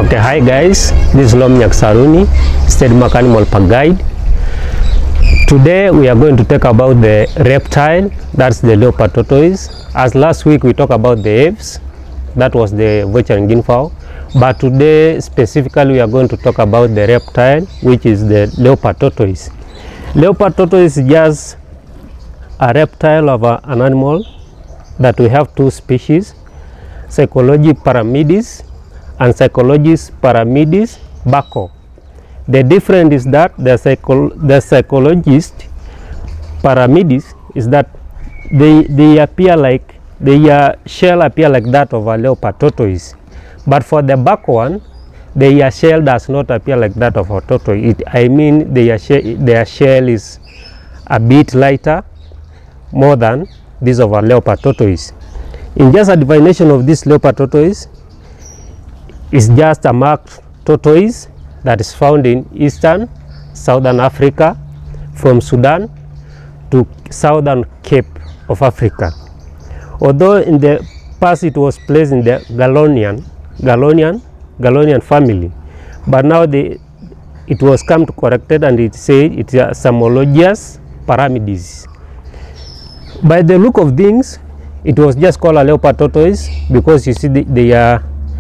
Okay, hi guys, this is Lomnyak Saruni, Stedmark Animal Park Guide. Today we are going to talk about the reptile, that's the leopard tortoise. As last week we talked about the aves, that was the vulture guineafowl. But today specifically we are going to talk about the reptile, which is the leopard tortoise. Leopard tortoise is just a reptile of an animal that we have two species, Psychologia paramidis and Psychologia paramidis bako. The difference is that the Psychologist paramidis is that they appear like, their shell appear like that of a leopard tortoise. But for the bako one, their shell does not appear like that of a tortoise. I mean their shell is a bit lighter, more than this of a leopard tortoise. In just a definition of this leopard tortoise, is just a marked tortoise that is found in eastern southern Africa, from Sudan to southern Cape of Africa. Although in the past it was placed in the Gallonian family, but now it was come to corrected and it said it's a Psamologius paramidis. By the look of things, it was just called a leopard tortoise because you see they are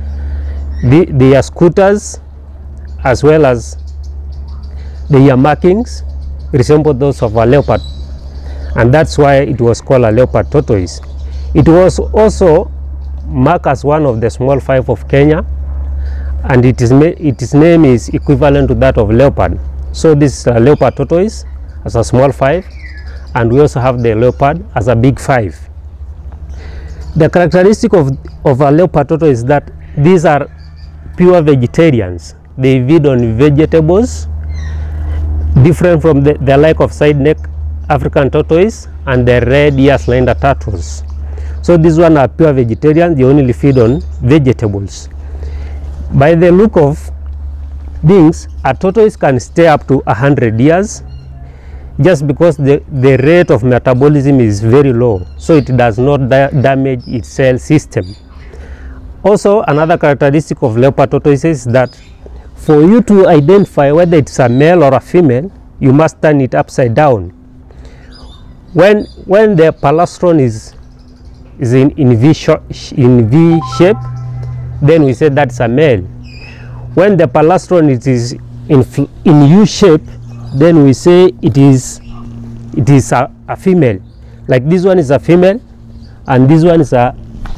scooters as well as their markings resemble those of a leopard, and that's why it was called a leopard tortoise. It was also marked as one of the small five of Kenya, and its name is equivalent to that of leopard. So this is a leopard tortoise as a small five, and we also have the leopard as a big five. The characteristic of a leopard tortoise is that these are pure vegetarians. They feed on vegetables, different from the like of side-neck African tortoise and the red ear slender turtles. So these one are pure vegetarians, they only feed on vegetables. By the look of things, a tortoise can stay up to 100 years just because the rate of metabolism is very low, so it does not damage its cell system. Also, another characteristic of leopard tortoises is that for you to identify whether it's a male or a female, you must turn it upside down. When the palastron is in V shape, then we say that's a male. When the palastron is in U shape, then we say it is a female. Like this one is a female, and this one is a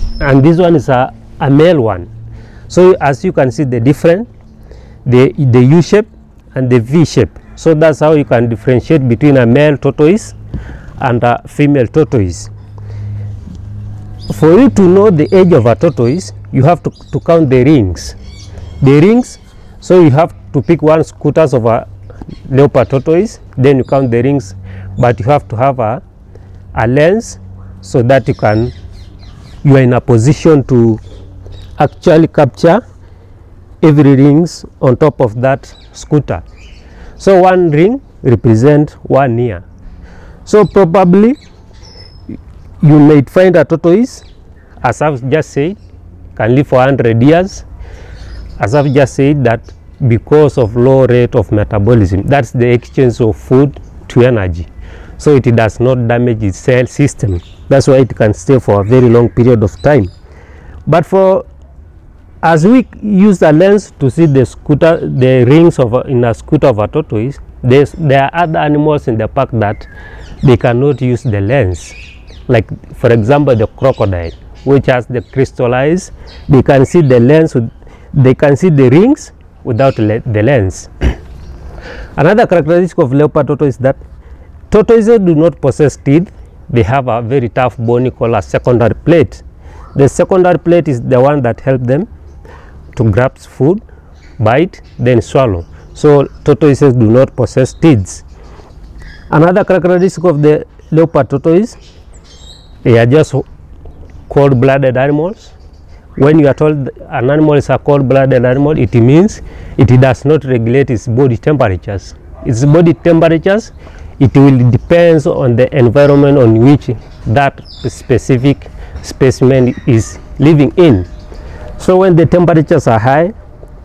male one. So as you can see the difference, the U shape and the V shape. So that's how you can differentiate between a male tortoise and a female tortoise. For you to know the age of a tortoise, you have to count the rings. The rings, so you have to pick one scooters of a leopard tortoise, then you count the rings, but you have to have a lens so that you are in a position to actually capture every rings on top of that scooter. So one ring represents 1 year. So probably you may find a tortoise, as I've just said, can live for 100 years. As I've just said, that because of low rate of metabolism, that's the exchange of food to energy, so it does not damage its cell system. That's why it can stay for a very long period of time. But as we use the lens to see the rings in a scooter of a tortoise, there are other animals in the park that they cannot use the lens. Like for example the crocodile, which has the crystal eyes, they can see the lens, they can see the rings without the lens. Another characteristic of leopard tortoise is that tortoises do not possess teeth. They have a very tough bone called a secondary plate. The secondary plate is the one that helps them to grasp food, bite, then swallow. So tortoises do not possess teeth. Another characteristic of the leopard tortoise, they are just cold-blooded animals. When you are told an animal is a cold-blooded animal, it means it does not regulate its body temperatures. Its body temperatures, it will depend on the environment on which that specific specimen is living in. So when the temperatures are high,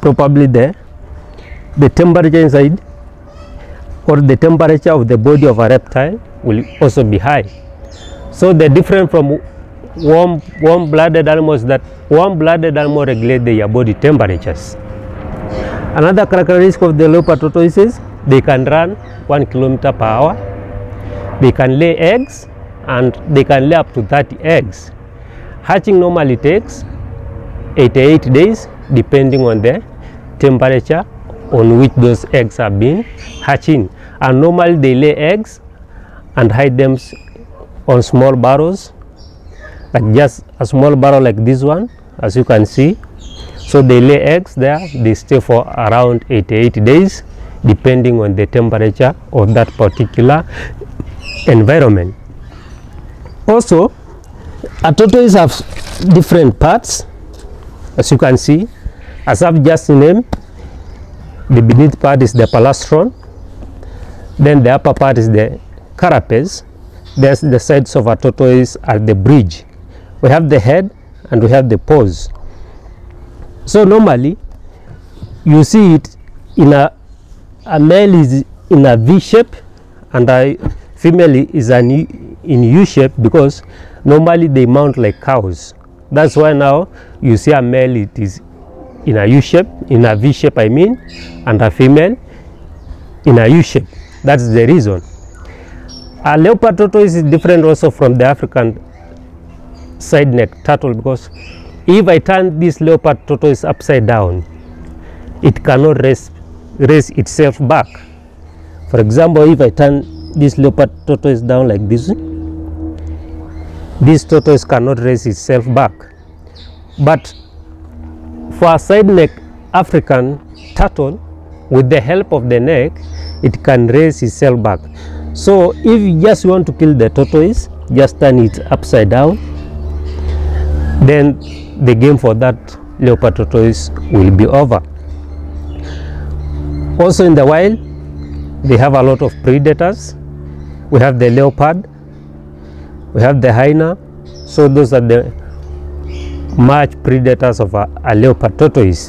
probably the temperature inside or the temperature of the body of a reptile will also be high. So the difference from warm-blooded animals, that warm-blooded animals regulate their body temperatures. Another characteristic of the leopard tortoises, they can run 1 kilometer per hour, they can lay eggs, and they can lay up to 30 eggs. Hatching normally takes 88 days depending on the temperature on which those eggs are being hatching, and normally they lay eggs and hide them on small barrels, like just a small barrel like this one, as you can see. So they lay eggs there, they stay for around 88 days depending on the temperature of that particular environment. Also, a tortoise have different parts, as you can see. As I've just named, the beneath part is the palastron, then the upper part is the carapace. There's the sides of a tortoise at the bridge. We have the head and we have the paws. So normally you see it in a male is in a V shape and a female is in U shape, because normally they mount like cows. That's why now you see a male, it is in a U shape, in a V shape I mean, and a female in a U shape. That's the reason. A leopard tortoise is different also from the African side neck turtle, because if I turn this leopard tortoise upside down, it cannot raise itself back. For example, if I turn this leopard tortoise down like this tortoise cannot raise itself back. But for a side neck African turtle, with the help of the neck, it can raise itself back. So if you just want to kill the tortoise, just turn it upside down, then the game for that leopard tortoise will be over. Also in the wild, they have a lot of predators. We have the leopard, we have the hyena. So those are the much predators of a leopard tortoise.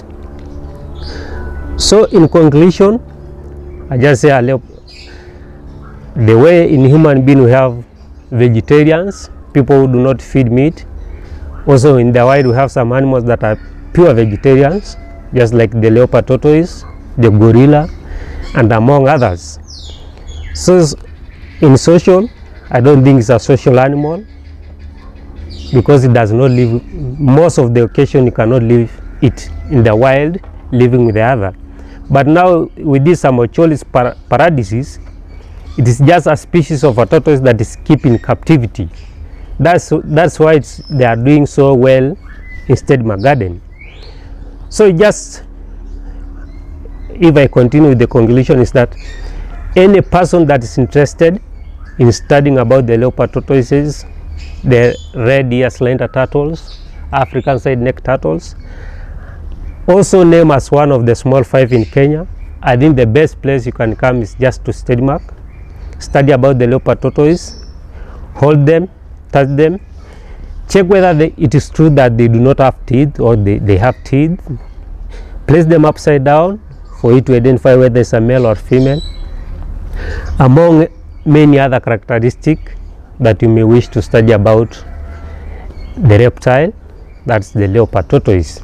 So in conclusion, I just say the way in human being we have vegetarians, people who do not feed meat. Also in the wild we have some animals that are pure vegetarians, just like the leopard tortoise, the gorilla, and among others. So in social, I don't think it's a social animal, because it does not live, most of the occasion you cannot live it in the wild, living with the other. But now with this Amorcholis paradisis, it is just a species of a tortoise that is kept in captivity. That's why they are doing so well in Stedman Garden. So just, if I continue with the conclusion, is that any person that is interested in studying about the leopard tortoises, the red ear slender turtles, African side neck turtles, also named as one of the small five in Kenya, I think the best place you can come is just to Stedmark, study about the leopard tortoise, hold them, touch them, check whether it is true that they do not have teeth or they have teeth, place them upside down for you to identify whether it's a male or female, among many other characteristics that you may wish to study about the reptile, that's the leopard tortoise.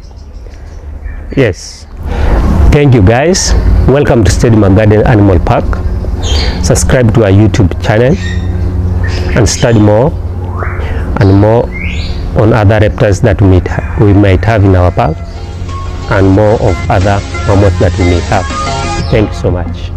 Yes, thank you guys. Welcome to Stedman Garden Animal Park. Subscribe to our YouTube channel and study more and more on other reptiles that we might have in our park, and more of other mammals that we may have. Thank you so much.